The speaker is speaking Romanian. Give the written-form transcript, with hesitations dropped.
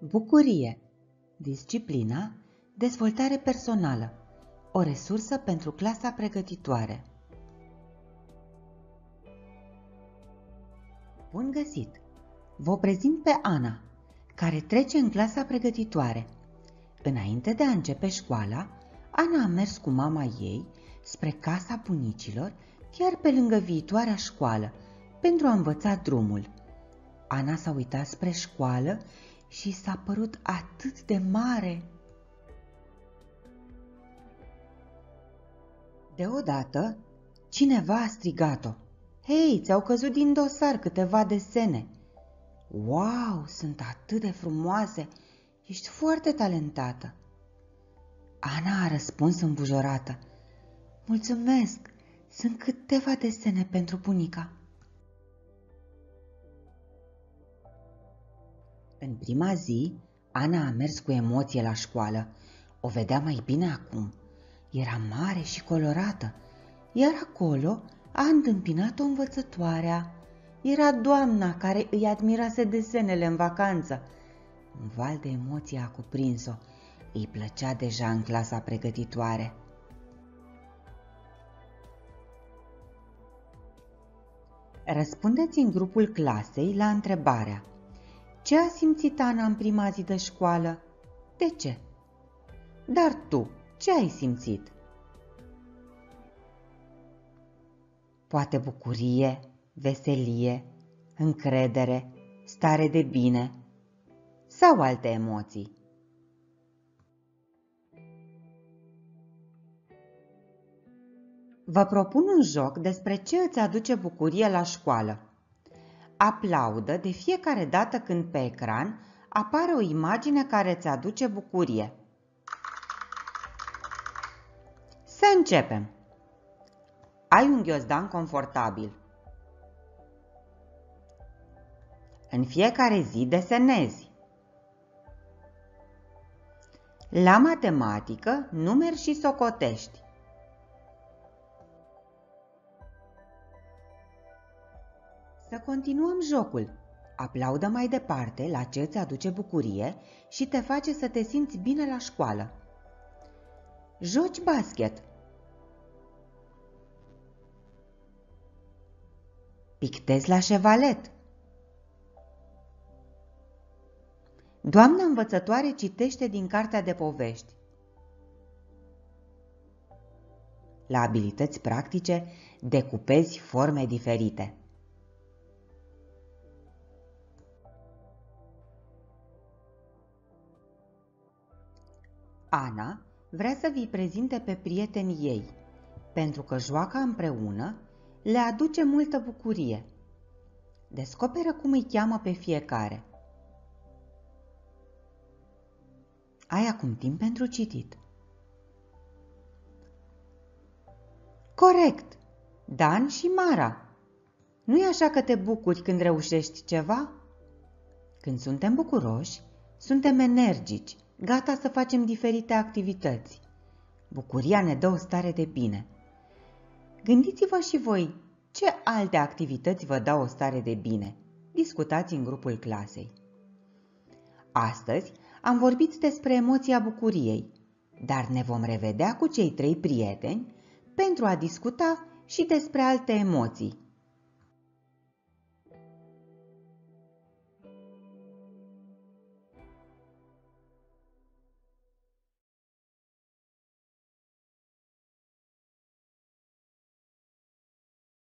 Bucurie, disciplina, dezvoltare personală, o resursă pentru clasa pregătitoare. Bun găsit! Vă prezint pe Ana, care trece în clasa pregătitoare. Înainte de a începe școala, Ana a mers cu mama ei spre casa bunicilor, chiar pe lângă viitoarea școală, pentru a învăța drumul. Ana s-a uitat spre școală și s-a părut atât de mare. Deodată, cineva a strigat-o. Hei, ți-au căzut din dosar câteva desene. Wow, sunt atât de frumoase, ești foarte talentată. Ana a răspuns îmbujorată. Mulțumesc, sunt câteva desene pentru bunica. În prima zi, Ana a mers cu emoție la școală. O vedea mai bine acum. Era mare și colorată, iar acolo a întâmpinat-o învățătoarea. Era doamna care îi admirase desenele în vacanță. Un val de emoții a cuprins-o. Îi plăcea deja în clasa pregătitoare. Răspundeți în grupul clasei la întrebarea: ce a simțit Ana în prima zi de școală? De ce? Dar tu, ce ai simțit? Poate bucurie, veselie, încredere, stare de bine sau alte emoții. Vă propun un joc despre ce îți aduce bucurie la școală. Aplaudă de fiecare dată când pe ecran apare o imagine care îți aduce bucurie. Să începem! Ai un ghiozdan confortabil. În fiecare zi desenezi. La matematică numeri și socotești. Să continuăm jocul. Aplaudă mai departe la ce îți aduce bucurie și te face să te simți bine la școală. Joci basket. Pictezi la șevalet. Doamna învățătoare citește din cartea de povești. La abilități practice decupezi forme diferite. Ana vrea să vi prezinte pe prietenii ei, pentru că joaca împreună le aduce multă bucurie. Descoperă cum îi cheamă pe fiecare. Ai acum timp pentru citit. Corect! Dan și Mara. Nu-i așa că te bucuri când reușești ceva? Când suntem bucuroși, suntem energici, gata să facem diferite activități. Bucuria ne dă o stare de bine. Gândiți-vă și voi ce alte activități vă dau o stare de bine. Discutați în grupul clasei. Astăzi am vorbit despre emoția bucuriei, dar ne vom revedea cu cei 3 prieteni pentru a discuta și despre alte emoții.